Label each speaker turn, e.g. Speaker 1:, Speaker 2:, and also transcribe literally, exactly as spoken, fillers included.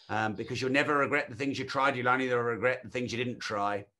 Speaker 1: um, because you'll never regret the things you tried. You'll only regret the things you didn't try.